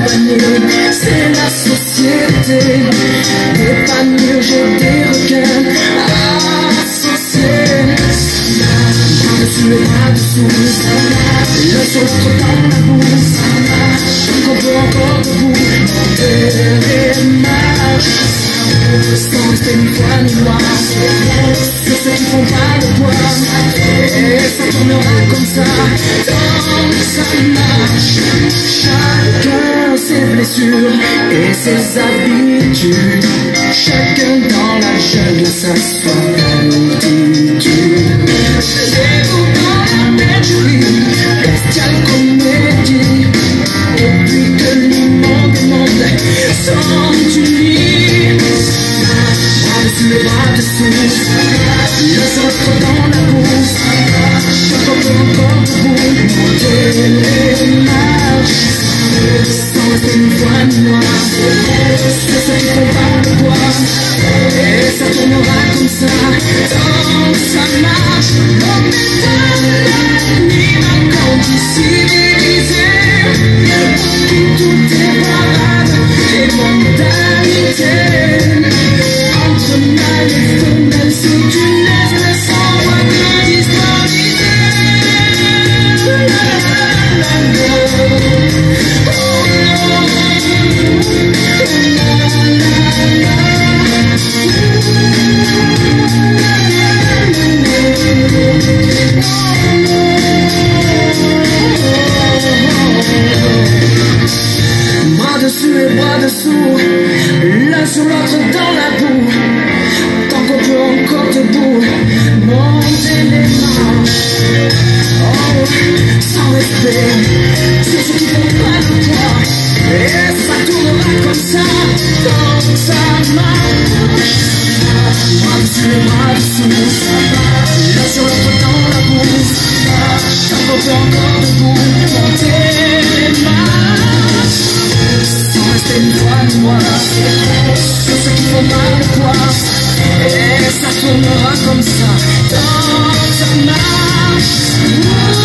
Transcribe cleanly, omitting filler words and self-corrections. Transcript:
éloigner, c'est la société. Épanouir, j'ai des requins associés. Bras dessus et bras dessous, l'un sur l'autre dans la boue. Qu'on peut encore debout, monter et marcher, sans rester ni foi ni loi. C'est ceux qui font pas le poids, et ça tournera comme ça, tant que ça marche. Chacun ses blessures et ses habitudes, chacun dans la jungle sa solitude. Laissez-vous dans la tête jolie, bestiale comédie, et puis que l'immonde monde s'ennuie. Bras dessus et bras dessous, le centre dans la boue. Chacun peut encore debout, monter les marches, sans rester ni foi ni loi. C'est ceux qui font pas le poids, et ça tournera comme ça, tant que ça marche. L'homme est un animal quand il s'y divisé, où tout est parade et mondanité. Entre mâle et femelle, c'est une espèce en voie de disparition. Bras dessus et bras dessous, l'un sur l'autre dans la boue. Tant qu'on peut encore debout, monter les marches. Oh, sans respect, c'est ceux qui font pas le poids, et ça tournera comme ça, tant que ça marche. Bras dessus et bras dessous, l'un sur l'autre dans la boue. Tant qu'on peut encore debout, monter les marches, sans rester ni foi ni loi. C'est ceux qui font pas le poids, et ça tournera comme ça, tant que ça marche.